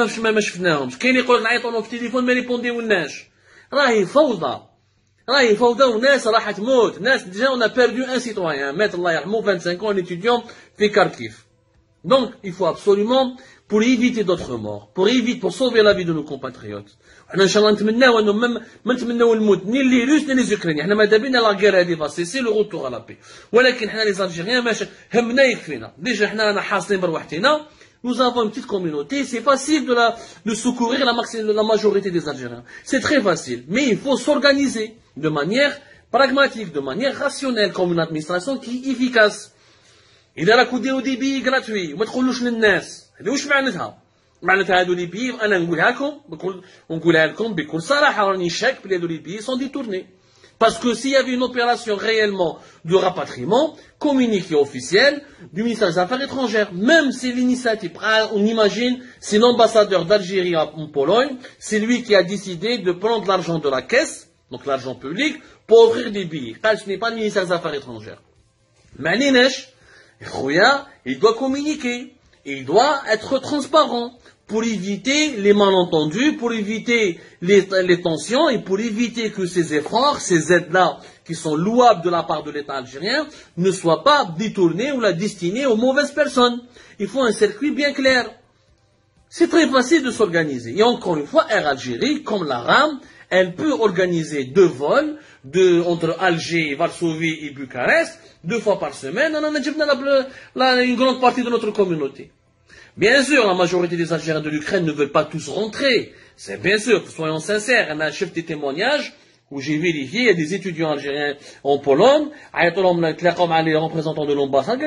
ما شفناهمش. كاين يقول لك نعيطوا لهم في التليفون ما ريبونديولناش. راهي فوضى، راهي فوضى، وناس راح تموت. ناس ديجا اون ا بيردو ان سيتويان مات الله يرحمه 25 ans étudiant في كاركيف. Donc il faut absolument pour éviter d'autres morts, pour sauver la vie de nos compatriotes. حنا ان شاء الله نتمناو انه ما نتمناو الموت ني لي روس ني لي زوكرانيين. حنا ماذا بينا لا غير هذه فاسيسي لو روتور على بي، ولكن حنا لي زالجيريان ماشي همنا يكفينا. ديجا حنا رانا حاصلين بروحتنا. Nous avons une petite communauté, c'est facile de secourir la majorité des Algériens. C'est très facile, mais il faut s'organiser de manière pragmatique, de manière rationnelle, comme une administration qui est efficace. إذا راكو ديروا دي بي غراتوي وما تقولوش للناس، هذه واش معناتها؟ معناتها هادو لي بي انا نقولها لكم بكل صراحه، راني شاك بلي هادو لي بي سون ديتورني. Parce que s'il y avait une opération réellement de rapatriement, communiqué officiel du ministère des Affaires étrangères, même si l'initiative, on imagine, c'est l'ambassadeur d'Algérie en Pologne, c'est lui qui a décidé de prendre l'argent de la caisse, donc l'argent public, pour offrir des billets. Ce n'est pas le ministère des Affaires étrangères. Maninesh, il doit communiquer, il doit être transparent pour éviter les malentendus, pour éviter les tensions et pour éviter que ces efforts, ces aides-là, qui sont louables de la part de l'État algérien, ne soient pas détournés ou destinés aux mauvaises personnes. Il faut un circuit bien clair. C'est très facile de s'organiser. Et encore une fois, Air Algérie, comme la RAM, elle peut organiser 2 vols entre Alger, Varsovie et Bucarest, 2 fois par semaine. On a une grande partie de notre communauté. Bien sûr, la majorité des Algériens de l'Ukraine ne veulent pas tous rentrer. C'est bien sûr, soyons sincères. On a un chef de témoignage où j'ai vérifié, il y a des étudiants algériens en Pologne, les représentants de l'ambassade,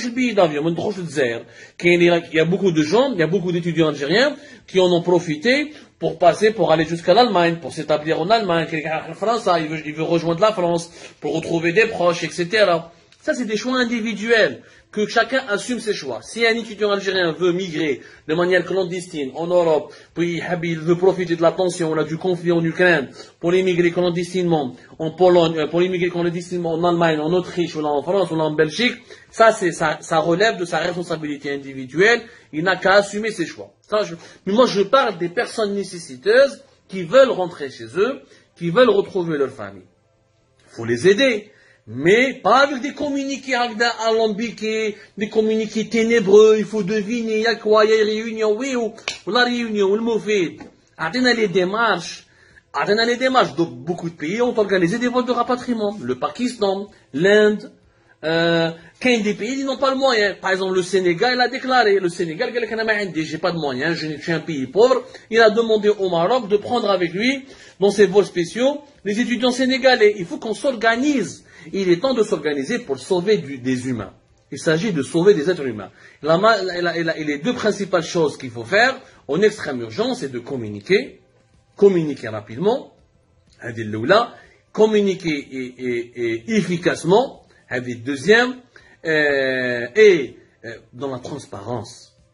il y a beaucoup de gens, il y a beaucoup d'étudiants algériens qui en ont profité pour passer, pour aller jusqu'à l'Allemagne, pour s'établir en Allemagne, il veut rejoindre la France, pour retrouver des proches, etc. Ça, c'est des choix individuels, que chacun assume ses choix. Si un étudiant algérien veut migrer de manière clandestine en Europe, puis il veut profiter de la tension, on a du conflit en Ukraine, pour immigrer clandestinement en Pologne, pour immigrer clandestinement en Allemagne, en Autriche, ou là en France, ou là en Belgique, ça relève de sa responsabilité individuelle, il n'a qu'à assumer ses choix. Mais moi, je parle des personnes nécessiteuses qui veulent rentrer chez eux, qui veulent retrouver leur famille. Il faut les aider. Mais pas avec des communiqués alambiqués, des communiqués ténébreux, il faut deviner, il y a quoi, il y a une réunion, oui, ou la réunion, ou le mauvais. Attendez les démarches. Donc, beaucoup de pays ont organisé des vols de rapatriement. Le Pakistan, l'Inde, qu'un des pays, ils n'ont pas le moyen. Par exemple, le Sénégal, il a déclaré, j'ai pas de moyens, je suis un pays pauvre. Il a demandé au Maroc de prendre avec lui, dans ses vols spéciaux, les étudiants sénégalais. Il faut qu'on s'organise. Il est temps de s'organiser pour sauver des humains. Il s'agit de sauver des êtres humains. Et les 2 principales choses qu'il faut faire en extrême urgence, c'est de communiquer rapidement, communiquer et efficacement, deuxième, et dans la transparence.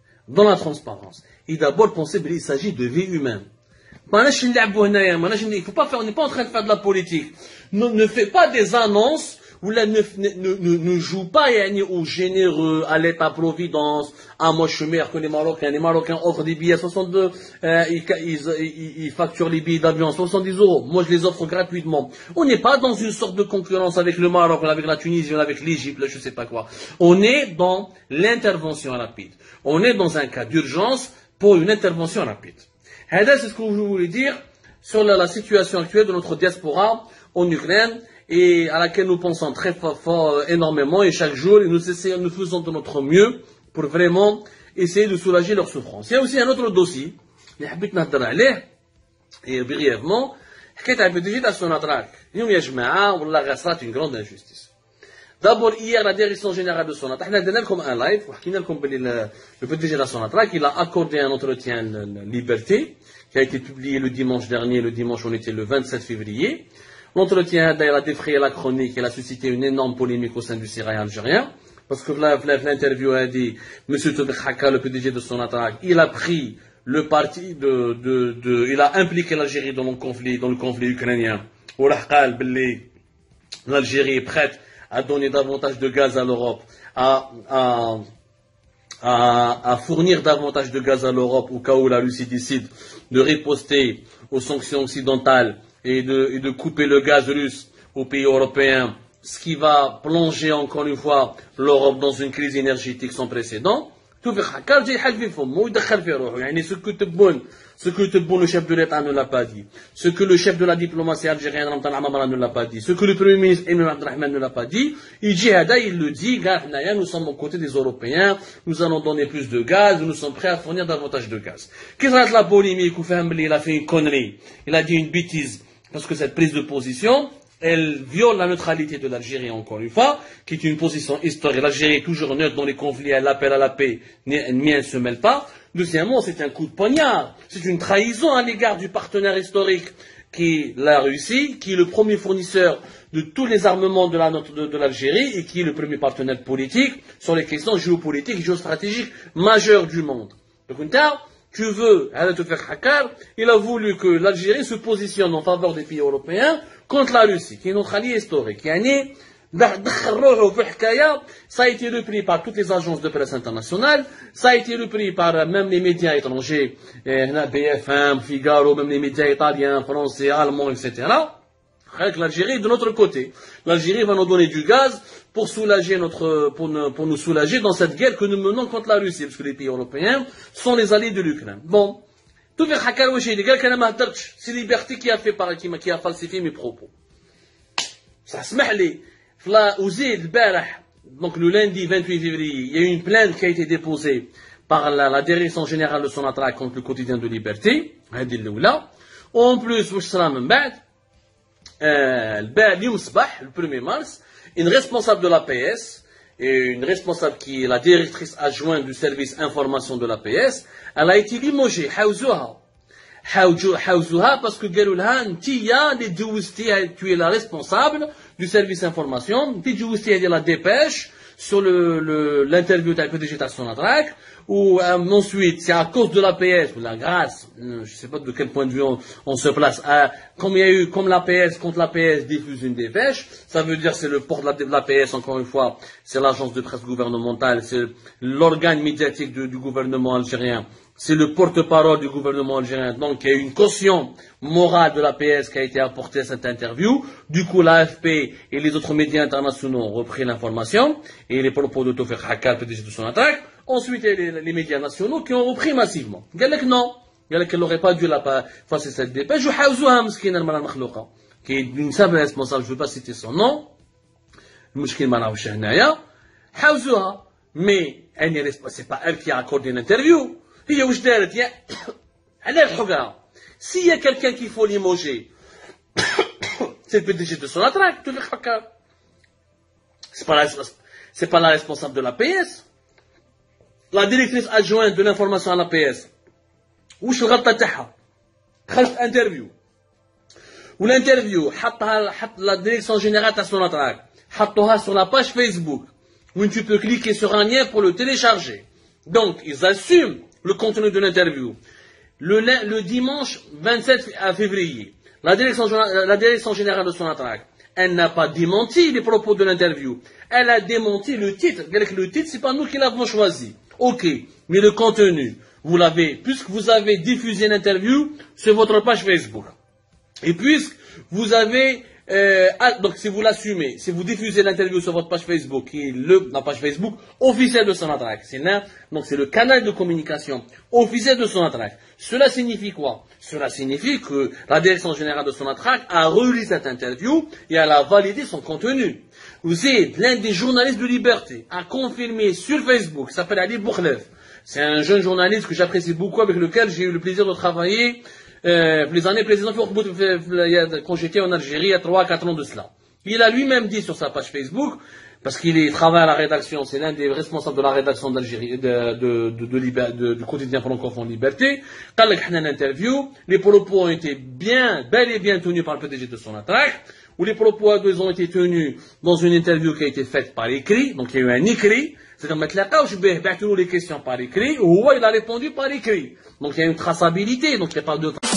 Et d'abord penser qu'il s'agit de vie humaine. Il ne faut pas faire, on n'est pas en train de faire de la politique. Ne fais pas des annonces ou là ne joue pas aux généreux, à l'État-providence. Ah, moi je suis meilleur que les Marocains offrent des billets à 62, ils facturent les billets d'avion à 70 €. Moi je les offre gratuitement. On n'est pas dans une sorte de concurrence avec le Maroc, avec la Tunisie, avec l'Égypte, je sais pas quoi. On est dans l'intervention rapide. On est dans un cas d'urgence pour une intervention rapide. C'est ce que je voulais dire sur la situation actuelle de notre diaspora en Ukraine et à laquelle nous pensons très fort énormément et chaque jour et nous faisons de notre mieux pour vraiment essayer de soulager leur souffrance. Il y a aussi un autre dossier, et brièvement, حكيت على البي de la Sonatrach. اليوم يا جماعة والله صارت une grande injustice. D'abord, hier, la direction générale de Sonatrach, on a donné comme un live, le PDG de la Sonatrach, il a accordé un entretien Liberté, qui a été publié le dimanche dernier, le dimanche on était le 27 février. L'entretien, il a défrayé la chronique, il a suscité une énorme polémique au sein du Syrie algérien, parce que l'interview a dit, M. Tobek Haka, le PDG de Sonatrach, il a pris le parti il a impliqué l'Algérie dans le conflit ukrainien. L'Algérie est prête à donner davantage de gaz à l'Europe, à à fournir davantage de gaz à l'Europe au cas où la Russie décide de riposter aux sanctions occidentales et de couper le gaz russe aux pays européens, ce qui va plonger encore une fois l'Europe dans une crise énergétique sans précédent. Ce que le chef de l'État ne l'a pas dit, ce que le chef de la diplomatie algérienne ne l'a pas dit, ce que le premier ministre Emine Abdelrahman ne l'a pas dit, il le dit, nous sommes aux côtés des Européens, nous allons donner plus de gaz, nous sommes prêts à fournir davantage de gaz. Qu'est-ce que la polémique, il a fait une connerie, il a dit une bêtise, parce que cette prise de position, elle viole la neutralité de l'Algérie, encore une fois, qui est une position historique. L'Algérie est toujours neutre dans les conflits, elle appelle à la paix, mais elle ne se mêle pas. Deuxièmement, c'est un coup de poignard, c'est une trahison à l'égard du partenaire historique qui est la Russie, qui est le premier fournisseur de tous les armements de l'Algérie et qui est le premier partenaire politique sur les questions géopolitiques et géostratégiques majeures du monde. Donc, tu veux, il a voulu que l'Algérie se positionne en faveur des pays européens contre la Russie, qui est notre allié historique. Ça a été repris par toutes les agences de presse internationales, ça a été repris par même les médias étrangers, BFM, Figaro, même les médias italiens, français, allemands, etc. Avec l'Algérie de notre côté. L'Algérie va nous donner du gaz pour soulager pour nous soulager dans cette guerre que nous menons contre la Russie, parce que les pays européens sont les alliés de l'Ukraine. Bon. Tout fait c'est Liberté qui a falsifié mes propos. Ça se met donc le lundi 28 février, il y a eu une plainte qui a été déposée par la direction générale de Sonatrach contre le quotidien de Liberté. En plus, le 1er mars, une responsable de l'APS, et une responsable qui est la directrice adjointe du service information de l'APS, elle a été limogée. Parce que tu es la responsable du service information, tu es la dépêche sur l'interview de la PDG de Sonatrach, ou ensuite, c'est à cause de l'APS, ou la grâce, je ne sais pas de quel point de vue on se place, comme l'APS, contre l'APS diffuse une dépêche, ça veut dire c'est le port de l'APS, encore une fois, c'est l'agence de presse gouvernementale, c'est l'organe médiatique du gouvernement algérien, c'est le porte-parole du gouvernement algérien, donc il y a eu une caution morale de l'APS qui a été apportée à cette interview, du coup l'AFP et les autres médias internationaux ont repris l'information, et les propos de Tawfiq Haqqal, PDG de Sonatrach. Ensuite, il y a les médias nationaux qui ont repris massivement. Il y a non. Il y a qu'elle n'aurait pas dû passer cette dépêche. Qui est une simple responsable, je ne veux pas citer son nom. Mais c'est pas elle qui a accordé l'interview. S'il y a quelqu'un qu'il faut limoger, c'est le PDG de Sonatrach. C'est pas la responsable de l'APS. La directrice adjointe de l'information à l'APS. وش الغلطة تاعها؟ خرجت انترفيو. والانترفيو حطها la direction générale de Sonatrach. حطوها sur la page Facebook. Où tu peux cliquer sur un lien pour le télécharger. Donc, ils assument le contenu de l'interview. Le dimanche 27 février, la direction générale de Sonatrach, elle n'a pas démenti les propos de l'interview. Elle a démenti le titre. Le titre, c'est pas nous qui l'avons choisi. Ok, mais le contenu, puisque vous avez diffusé l'interview sur votre page Facebook, et puisque vous avez, donc si vous l'assumez, si vous diffusez l'interview sur votre page Facebook, qui est la page Facebook officielle de Sonatrach, donc c'est le canal de communication officiel de Sonatrach. Cela signifie quoi? Cela signifie que la direction générale de Sonatrach a relu cette interview et elle a validé son contenu. Vous êtes l'un des journalistes de Liberté a confirmé sur Facebook, s'appelle Ali Boukhlef. C'est un jeune journaliste que j'apprécie beaucoup, avec lequel j'ai eu le plaisir de travailler les années précédentes, quand j'étais en Algérie, il y a 3-4 ans de cela. Il a lui-même dit sur sa page Facebook, parce qu'il travaille à la rédaction, c'est l'un des responsables de la rédaction d'Algérie, du quotidien francophone Liberté, quand il a l'interview, les propos ont été bel et bien tenus par le PDG de Sonatrach, où les propos ont été tenus dans une interview qui a été faite par écrit, donc il y a eu un écrit, c'est-à-dire que les questions par écrit, ou il a répondu par écrit. Donc il y a une traçabilité, donc il n'y a pas de